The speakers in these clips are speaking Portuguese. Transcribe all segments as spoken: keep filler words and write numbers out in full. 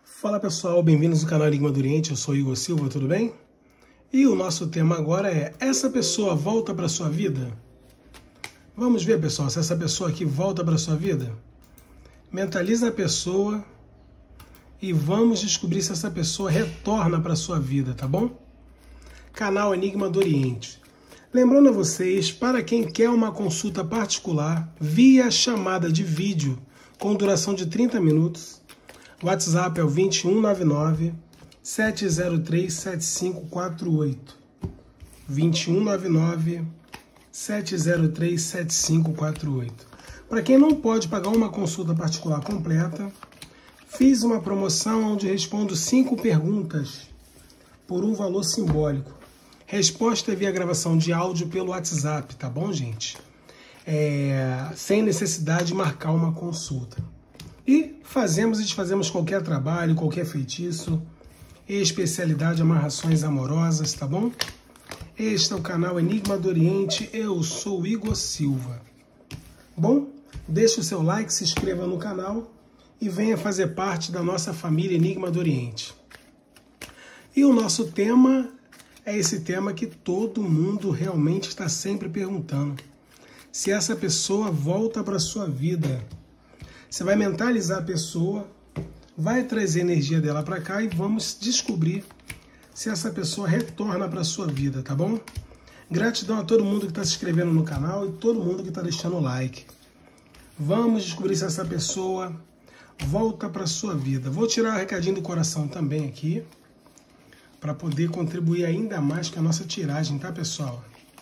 Fala pessoal, bem-vindos ao canal Enigma do Oriente, eu sou Igor Silva, tudo bem? E o nosso tema agora é, essa pessoa volta para sua vida? Vamos ver pessoal, se essa pessoa aqui volta para sua vida? Mentaliza a pessoa e vamos descobrir se essa pessoa retorna para sua vida, tá bom? Canal Enigma do Oriente. Lembrando a vocês, para quem quer uma consulta particular via chamada de vídeo com duração de trinta minutos, o WhatsApp é o dois um nove nove, sete zero três, sete cinco quatro oito. dois um nove nove, sete zero três, sete cinco quatro oito. Para quem não pode pagar uma consulta particular completa, fiz uma promoção onde respondo cinco perguntas por um valor simbólico. Resposta é via gravação de áudio pelo WhatsApp, tá bom, gente? É, sem necessidade de marcar uma consulta. E fazemos e desfazemos qualquer trabalho, qualquer feitiço, especialidade amarrações amorosas, tá bom? Este é o canal Enigma do Oriente, eu sou Igor Silva. Bom, deixe o seu like, se inscreva no canal e venha fazer parte da nossa família Enigma do Oriente. E o nosso tema é esse tema que todo mundo realmente está sempre perguntando. Se essa pessoa volta para a sua vida. Você vai mentalizar a pessoa, vai trazer a energia dela para cá e vamos descobrir se essa pessoa retorna para a sua vida, tá bom? Gratidão a todo mundo que está se inscrevendo no canal e todo mundo que está deixando o like. Vamos descobrir se essa pessoa volta para a sua vida. Vou tirar o recadinho do coração também aqui, para poder contribuir ainda mais com a nossa tiragem, tá, pessoal?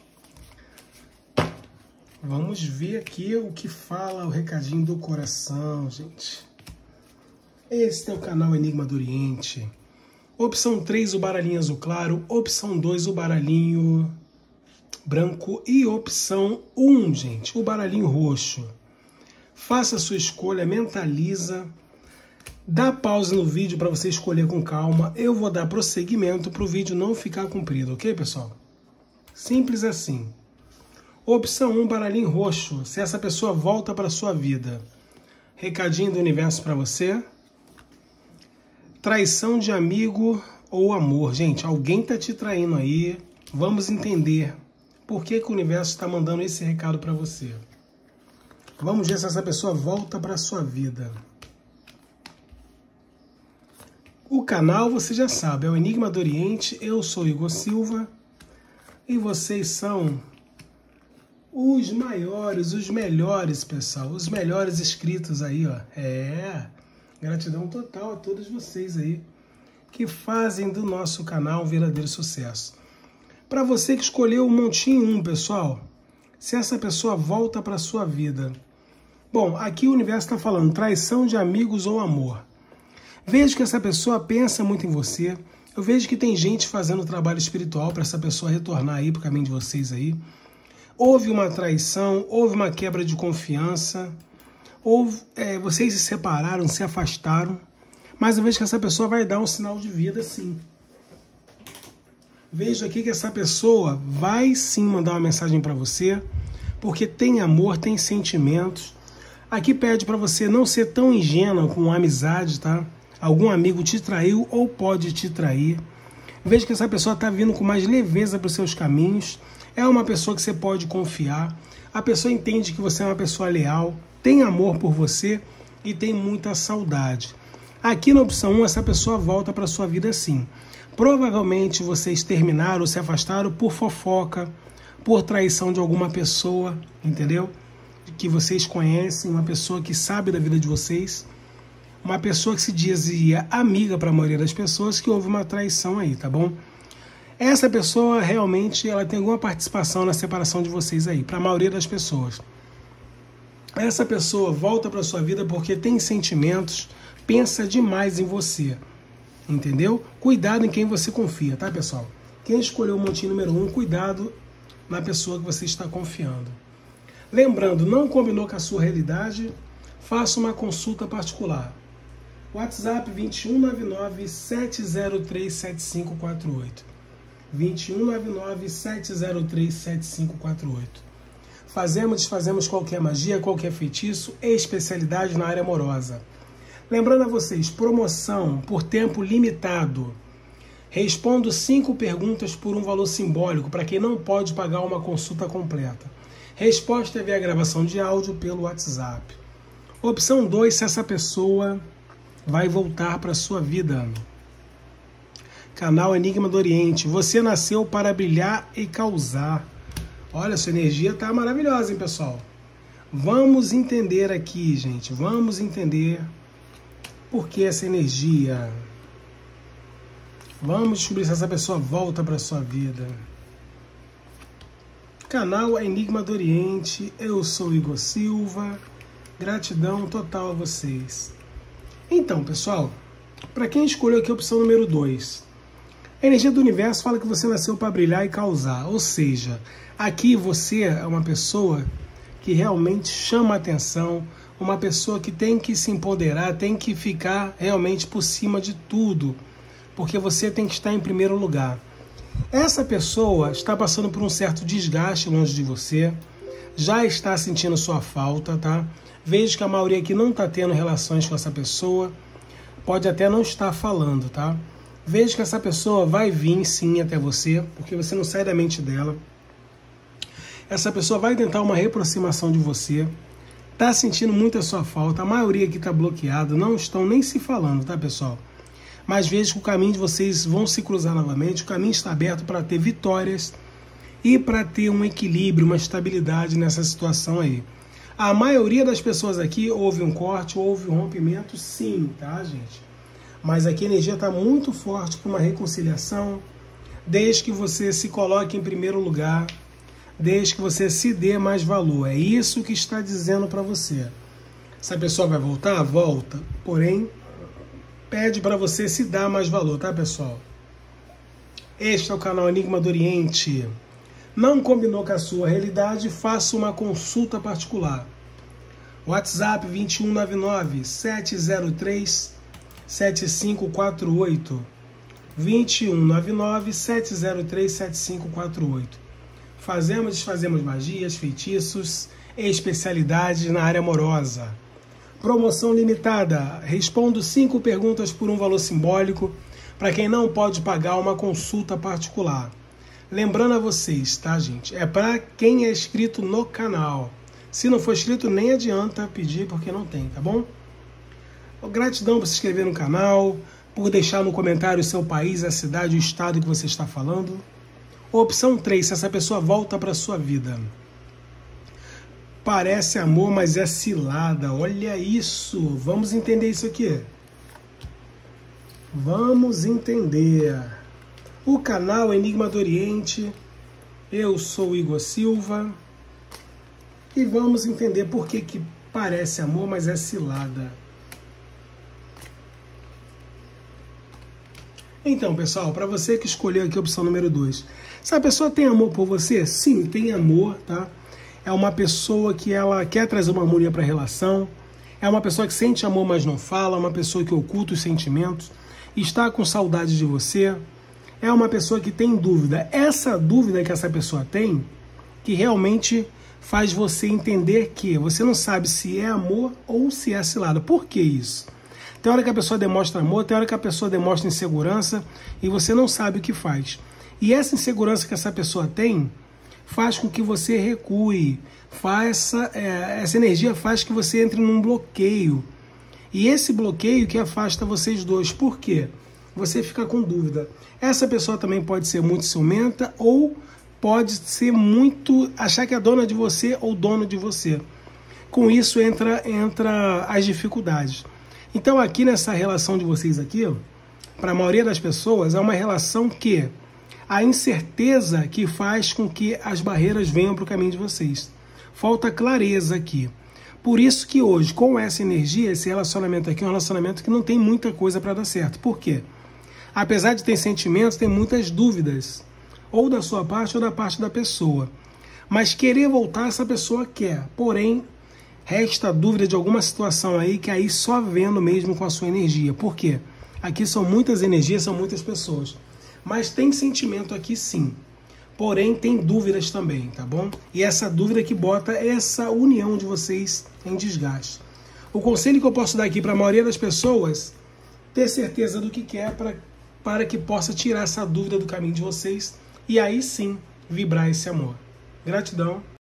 Vamos ver aqui o que fala o recadinho do coração, gente. Este é o canal Enigma do Oriente. Opção três, o baralhinho azul claro. Opção dois, o baralhinho branco. E opção um, gente, o baralhinho roxo. Faça a sua escolha, mentaliza. Dá pausa no vídeo para você escolher com calma. Eu vou dar prosseguimento para o vídeo não ficar comprido, ok, pessoal? Simples assim. Opção um, baralhinho roxo. Se essa pessoa volta para sua vida. Recadinho do universo para você. Traição de amigo ou amor. Gente, alguém tá te traindo aí. Vamos entender por que, que o universo está mandando esse recado para você. Vamos ver se essa pessoa volta para sua vida. O canal, você já sabe, é o Enigma do Oriente. Eu sou Igor Silva. E vocês são os maiores, os melhores, pessoal. Os melhores inscritos aí, ó. É, gratidão total a todos vocês aí que fazem do nosso canal um verdadeiro sucesso. Para você que escolheu o montinho um, pessoal, se essa pessoa volta para sua vida. Bom, aqui o universo está falando traição de amigos ou amor. Vejo que essa pessoa pensa muito em você. Eu vejo que tem gente fazendo trabalho espiritual para essa pessoa retornar aí para o caminho de vocês aí. Houve uma traição, houve uma quebra de confiança, houve, é, vocês se separaram, se afastaram, mas eu vejo que essa pessoa vai dar um sinal de vida sim. Vejo aqui que essa pessoa vai sim mandar uma mensagem para você, porque tem amor, tem sentimentos. Aqui pede para você não ser tão ingênuo com amizade, tá? Algum amigo te traiu ou pode te trair. Vejo que essa pessoa está vindo com mais leveza para os seus caminhos. É uma pessoa que você pode confiar. A pessoa entende que você é uma pessoa leal, tem amor por você e tem muita saudade. Aqui na opção um, essa pessoa volta para a sua vida sim. Provavelmente vocês terminaram ou se afastaram por fofoca, por traição de alguma pessoa, entendeu? Que vocês conhecem, uma pessoa que sabe da vida de vocês. Uma pessoa que se dizia amiga para a maioria das pessoas, que houve uma traição aí, tá bom? Essa pessoa realmente ela tem alguma participação na separação de vocês aí, para a maioria das pessoas. Essa pessoa volta para sua vida porque tem sentimentos, pensa demais em você, entendeu? Cuidado em quem você confia, tá, pessoal? Quem escolheu o montinho número um, cuidado na pessoa que você está confiando. Lembrando, não combinou com a sua realidade, faça uma consulta particular. WhatsApp dois um nove nove, sete zero três, sete cinco quatro oito. dois um nove nove, sete zero três, sete cinco quatro oito. Fazemos, desfazemos qualquer magia, qualquer feitiço, especialidade na área amorosa. Lembrando a vocês, promoção por tempo limitado. Respondo cinco perguntas por um valor simbólico para quem não pode pagar uma consulta completa. Resposta é via gravação de áudio pelo WhatsApp. Opção dois, se essa pessoa vai voltar para a sua vida. Canal Enigma do Oriente. Você nasceu para brilhar e causar. Olha, sua energia está maravilhosa, hein, pessoal? Vamos entender aqui, gente. Vamos entender por que essa energia. Vamos descobrir se essa pessoa volta para a sua vida. Canal Enigma do Oriente. Eu sou Igor Silva. Gratidão total a vocês. Então, pessoal, para quem escolheu aqui a opção número dois, a energia do universo fala que você nasceu para brilhar e causar. Ou seja, aqui você é uma pessoa que realmente chama a atenção, uma pessoa que tem que se empoderar, tem que ficar realmente por cima de tudo, porque você tem que estar em primeiro lugar. Essa pessoa está passando por um certo desgaste longe de você, já está sentindo sua falta, tá? Vejo que a maioria aqui não está tendo relações com essa pessoa, pode até não estar falando, tá? Vejo que essa pessoa vai vir sim até você, porque você não sai da mente dela. Essa pessoa vai tentar uma reaproximação de você, está sentindo muito a sua falta, a maioria aqui está bloqueada, não estão nem se falando, tá, pessoal? Mas vejo que o caminho de vocês vão se cruzar novamente, o caminho está aberto para ter vitórias e para ter um equilíbrio, uma estabilidade nessa situação aí. A maioria das pessoas aqui houve um corte, houve um rompimento, sim, tá, gente? Mas aqui a energia está muito forte para uma reconciliação, desde que você se coloque em primeiro lugar, desde que você se dê mais valor. É isso que está dizendo para você. Essa pessoa vai voltar? Volta. Porém, pede para você se dar mais valor, tá, pessoal? Este é o canal Enigma do Oriente. Não combinou com a sua realidade? Faça uma consulta particular. WhatsApp vinte e um nove nove, sete zero três, sete cinco quatro oito. vinte e um nove nove, sete zero três, sete cinco quatro oito. Fazemos, desfazemos magias, feitiços e especialidades na área amorosa. Promoção limitada. Respondo cinco perguntas por um valor simbólico para quem não pode pagar uma consulta particular. Lembrando a vocês, tá, gente? É para quem é inscrito no canal. Se não for inscrito, nem adianta pedir porque não tem, tá bom? Gratidão por se inscrever no canal, por deixar no comentário o seu país, a cidade, o estado que você está falando. Opção três, se essa pessoa volta para sua vida. Parece amor, mas é cilada. Olha isso. Vamos entender isso aqui. Vamos entender. O canal Enigma do Oriente. Eu sou Igor Silva. E vamos entender por que que parece amor, mas é cilada. Então, pessoal, para você que escolheu aqui a opção número dois. Se a pessoa tem amor por você? Sim, tem amor, tá? É uma pessoa que ela quer trazer uma harmonia para a relação. É uma pessoa que sente amor, mas não fala. É uma pessoa que oculta os sentimentos. Está com saudade de você. É uma pessoa que tem dúvida. Essa dúvida que essa pessoa tem, que realmente faz você entender que você não sabe se é amor ou se é cilada. Por que isso? Tem hora que a pessoa demonstra amor, tem hora que a pessoa demonstra insegurança e você não sabe o que faz. E essa insegurança que essa pessoa tem faz com que você recue, faz essa, é, essa energia faz que você entre num bloqueio. E esse bloqueio que afasta vocês dois. Por quê? Você fica com dúvida. Essa pessoa também pode ser muito ciumenta ou pode ser muito, achar que é dona de você ou dono de você. Com isso entra, entra as dificuldades. Então aqui nessa relação de vocês aqui, para a maioria das pessoas, é uma relação que a incerteza que faz com que as barreiras venham para o caminho de vocês. Falta clareza aqui. Por isso que hoje, com essa energia, esse relacionamento aqui é um relacionamento que não tem muita coisa para dar certo. Por quê? Apesar de ter sentimentos, tem muitas dúvidas. Ou da sua parte ou da parte da pessoa. Mas querer voltar, essa pessoa quer. Porém, resta dúvida de alguma situação aí que aí só vendo mesmo com a sua energia. Por quê? Aqui são muitas energias, são muitas pessoas. Mas tem sentimento aqui sim. Porém, tem dúvidas também, tá bom? E essa dúvida que bota essa união de vocês em desgaste. O conselho que eu posso dar aqui para a maioria das pessoas, ter certeza do que quer para, para que possa tirar essa dúvida do caminho de vocês e aí sim vibrar esse amor. Gratidão.